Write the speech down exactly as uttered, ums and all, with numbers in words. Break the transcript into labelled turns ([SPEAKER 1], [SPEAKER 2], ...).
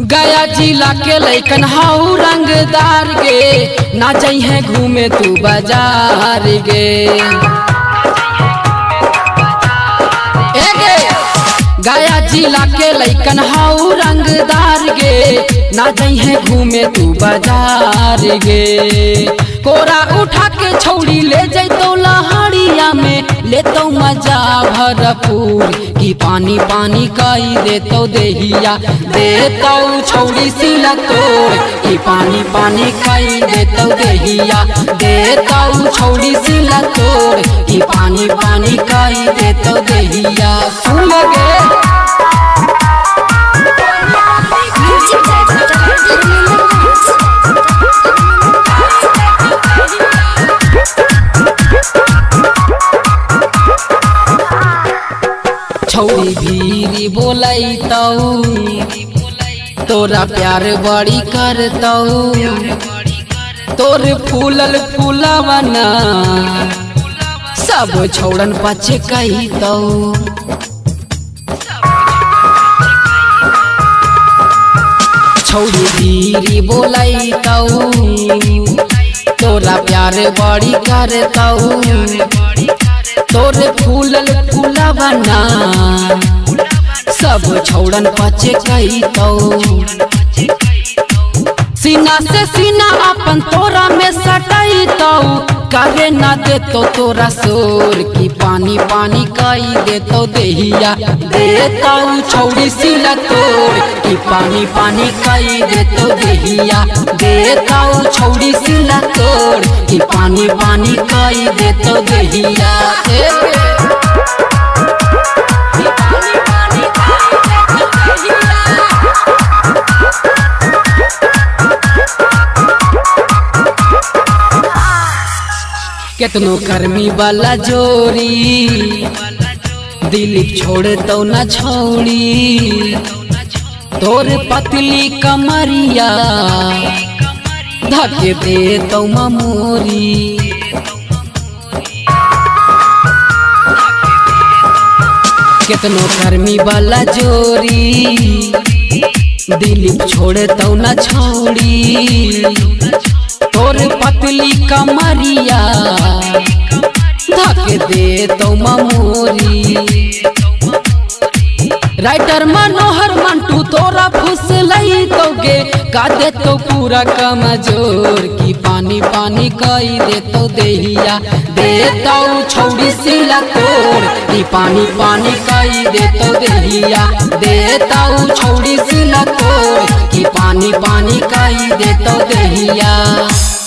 [SPEAKER 1] गया जिला के लैकन हाउ रंगदार गे ना जइहे घूमे तू बाजार गे। ए गे गया जिला के लैकन हाउ रंगदार गे ना जइहे घूमे तू बाजार गे। कोरा उठा के छौड़ी ले जैतो लहरिया में लेतो मजा भरपूर की पानी पानी कई देतो देहिया देतो छौड़ी सिला तोड़ की पानी पानी कई देतो देहिया देतो छौड़ी सिला तोड़ की पानी पानी कई देतो देहिया। सुन गे छौड़ी भीरी बोलैतौ तोरा प्यार बड़ी करतौ तोर फूलल फूलवना सब छौड़न पछे कहितौ। छौड़ी भीरी बोलैतौ तोरा प्यार बड़ी करतौ तोर फूलल फूलवना सब छौड़न पछे कहितौ। सीना से सीना अपन तोरा में सटैतौ करे ना देतो तोरा शोर की पानी पानी कई देतो देहिया देतो छौड़ी सिला तोड़ की पानी पानी कई देतो देहिया देतो छौड़ी सिला तोड़ की पानी पानी कई देतो देहिया। केतनो कर्मी वाला जोरी दिलीप छोड़ तो न छौड़ी तोर पतली कमरिया धके दे तो ममोरी। केतनो कर्मी वाला जोरी दिलीप छोड़ तो न छौड़ी तोर पतली कमरिया धके दे तो ममोरी। राइटर मनोहर मंटू तोरा फुसलैतोगे का देतो पूरा कमजोर की पानी पानी कई देतो देहिया देतो छौड़ी सिला तोड़ की पानी पानी कई देतो देहिया देतो छौड़ी सिला तोड़ की पानी पानी कई देतो देहिया।